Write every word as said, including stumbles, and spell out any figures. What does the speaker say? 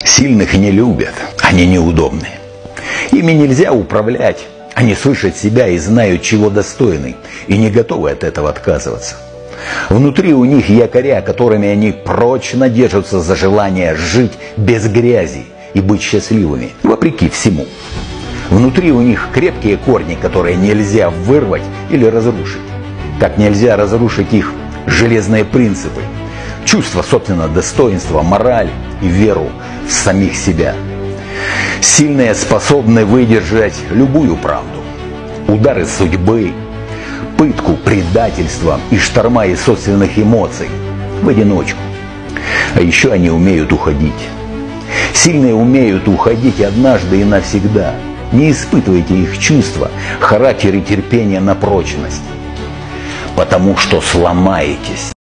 Сильных не любят, они неудобны. Ими нельзя управлять, они слышат себя и знают, чего достойны, и не готовы от этого отказываться. Внутри у них якоря, которыми они прочно держатся за желание жить без грязи и быть счастливыми, вопреки всему. Внутри у них крепкие корни, которые нельзя вырвать или разрушить. Как нельзя разрушить их железные принципы, чувство собственного достоинства, мораль и веру в самих себя. Сильные способны выдержать любую правду, удары судьбы, пытку, предательство и шторма из собственных эмоций в одиночку. А еще они умеют уходить. Сильные умеют уходить однажды и навсегда. Не испытывайте их чувства, характер и терпение на прочность, потому что сломаетесь.